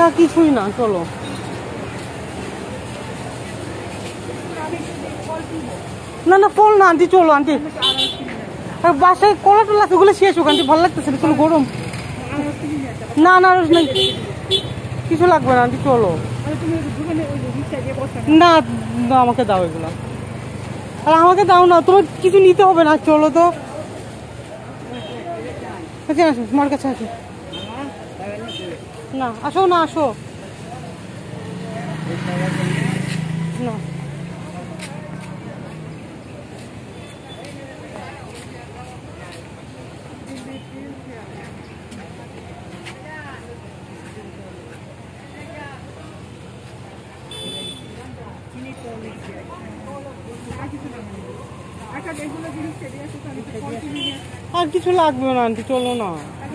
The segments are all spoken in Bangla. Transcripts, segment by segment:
কিছুই না, চলো। না না ফল না আন্টি, চলো আন্টি। বাসায় কলা টলা আছে, ওগুলো শেষ হোক আন্টি, ভালো লাগতেছে না, চলো গরম। না আনারস নেই, কিছু লাগবে না আন্টি, চলো। না না আমাকে দাও এগুলো, আর আমাকে দাও না, তোমার কিছু নিতে হবে না, চলো তো। আচ্ছা আসো, তোমার কাছে আসো না, আসো না, আসো না। আর কিছু লাগবে না আন্টি, চলো না।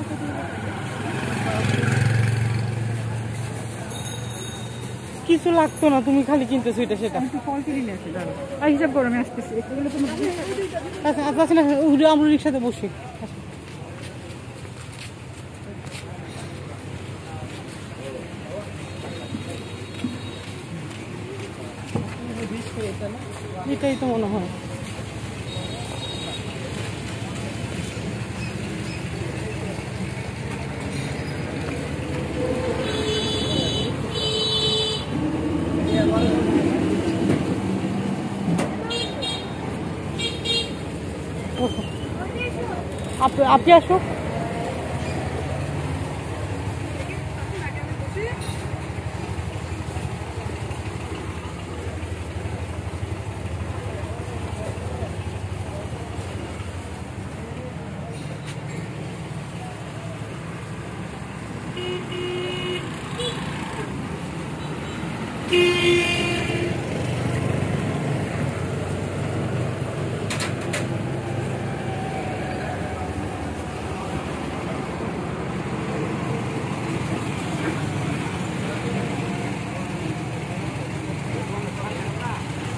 কিছু লাগতো না, তুমি খালি কিনতেছো এটা সেটা। হিসাব করো, আমি আসতেছি। আচ্ছা আচ্ছা না, আমরা রিক্সাতে বসি। এটাই তো মনে হয়। আপনি আসো।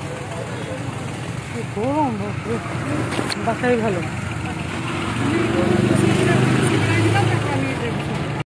গরম বাসায় ভালো।